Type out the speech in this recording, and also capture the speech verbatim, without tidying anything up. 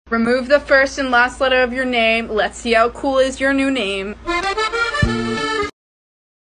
Remove the first and last letter of your name. Let's see how cool is your new name.